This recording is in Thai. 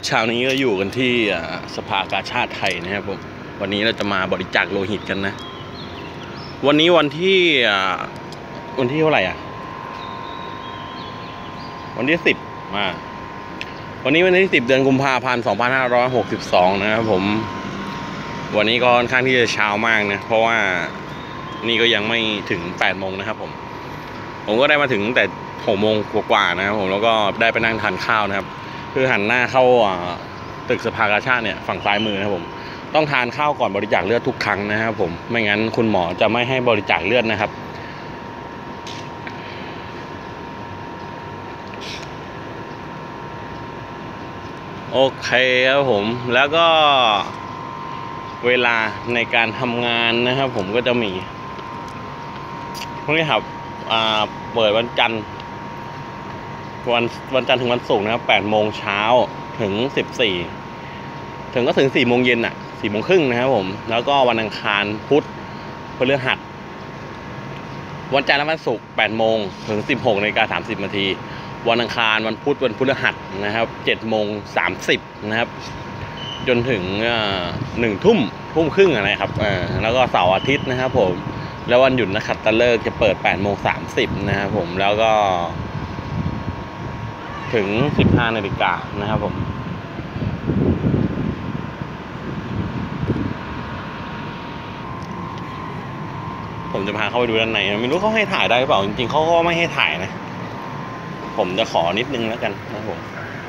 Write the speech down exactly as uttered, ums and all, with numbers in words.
เช้านี้ก็อยู่กันที่สภากาชาดไทยนะครับผมวันนี้เราจะมาบริจาคโลหิตกันนะวันนี้วันที่วันที่เท่าไหร่อ่ะวันที่สิบมาวันนี้วันที่สิบเดือนกุมภาพันธ์สองพันห้าร้อยหกสิบสองนะครับผมวันนี้ก็ค่อนข้างที่จะเช้ามากนะเพราะว่านี่ก็ยังไม่ถึงแปดโมงนะครับผมผมก็ได้มาถึงแต่หกโมงกว่าๆนะครับผมแล้วก็ได้ไปนั่งทานข้าวนะครับคือหันหน้าเข้าตึกสภากาชาดเนี่ยฝั่งซ้ายมือนะครับผมต้องทานข้าวก่อนบริจาคเลือดทุกครั้งนะครับผมไม่งั้นคุณหมอจะไม่ให้บริจาคเลือดนะครับโอเคครับผมแล้วก็เวลาในการทำงานนะครับผมก็จะมีพวกนี้ครับเปิดวันจันทร์วันวันจันทร์ถึงวันศุกร์นะครับแปดโมงเช้าถึงสิบสี่ถึงก็ถึงสี่โมงเย็นอ่ะสี่โมงครึ่งนะครับผมแล้วก็วันอังคารพุธพฤหัสวันจันทร์และวันศุกร์แปดโมงถึงสิบหกนาฬิกาสามสิบนาทีวันอังคารวันพุธวันพฤหัสนะครับเจ็ดโมงสามสิบนะครับจนถึงหนึ่งทุ่มทุ่มครึ่งอะไรครับแล้วก็เสาร์อาทิตย์นะครับผมแล้ววันหยุดนักขัตฤกษ์จะเปิดแปดโมงสามสิบนะครับผมแล้วก็ถึงสิบห้านาฬิกานะครับผมผมจะพาเข้าไปดูด้านในไม่รู้เขาให้ถ่ายได้หรือเปล่าจริงๆเขาก็ไม่ให้ถ่ายนะผมจะขอนิดนึงแล้วกันนะครับผม